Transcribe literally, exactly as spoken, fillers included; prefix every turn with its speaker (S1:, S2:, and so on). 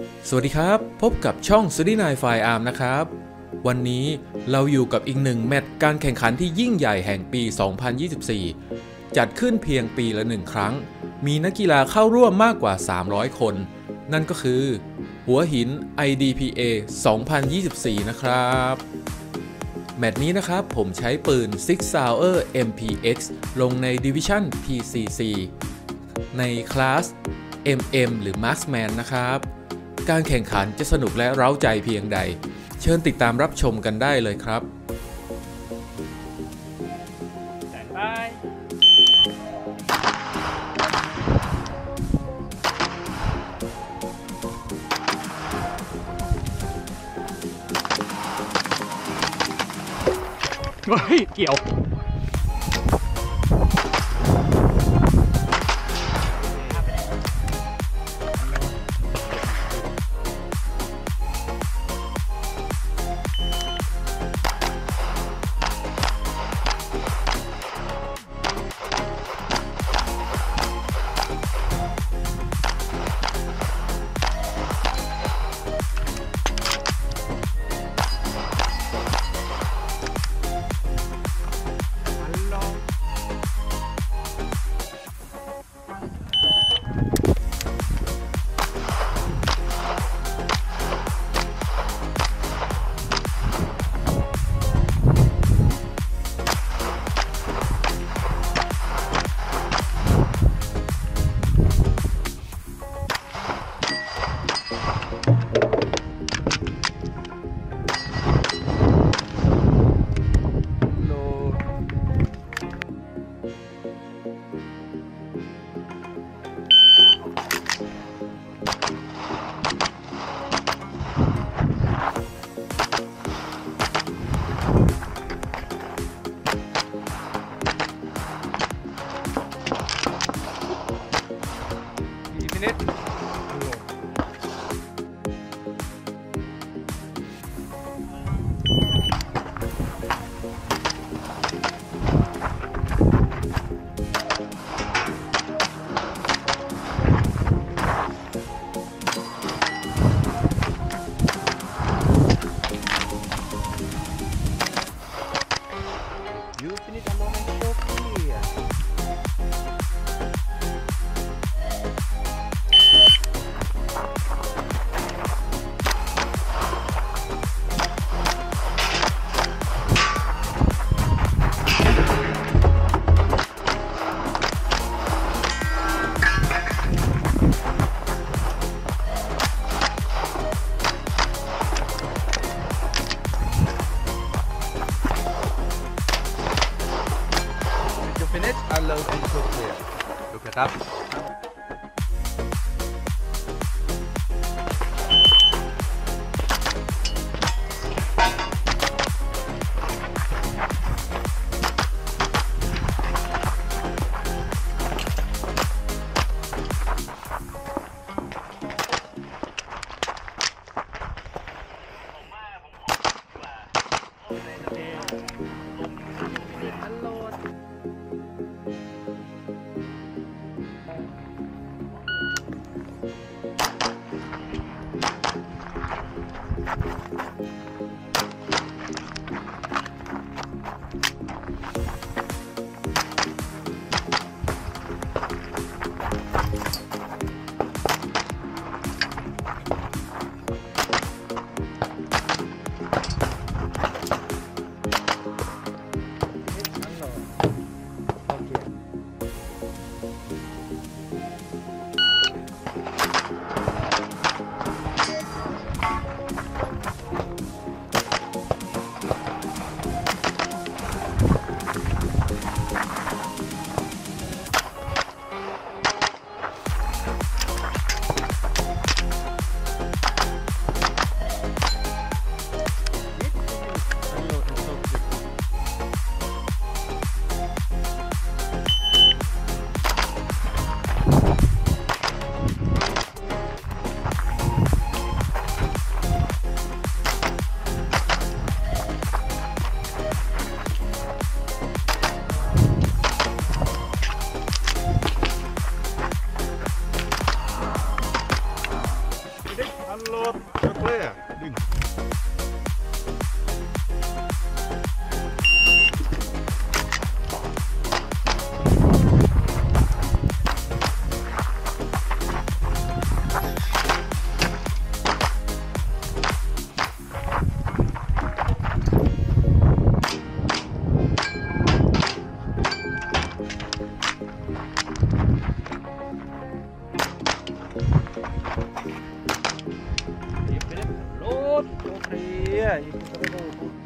S1: สวัสดีครับพบกับช่องซูดี้นายไฟอาร์มนะครับวันนี้เราอยู่กับอีกหนึ่งแมตช์การแข่งขันที่ยิ่งใหญ่แห่งปี สองพันยี่สิบสี่ จัดขึ้นเพียงปีละหนึ่งครั้งมีนักกีฬาเข้าร่วมมากกว่า สามร้อย คน นั่นก็คือหัวหิน ไอ ดี พี เอ สองพันยี่สิบสี่ นะครับแมตช์นี้นะครับผมใช้ปืน Sig Sauer เอ็ม พี เอ็กซ์ ลงใน Division พี ซี ซี ในคลาส เอ็ม เอ็ม หรือ Marksman นะครับการแข่งขันจะสนุกและเร้าใจเพียงใดเชิญติดตามรับชมกันได้เลยครับ
S2: เฮ้ยเกี่ยวดูครับ
S3: Allora, Andrea, dimmi.
S2: โลดโอเคอ่ะ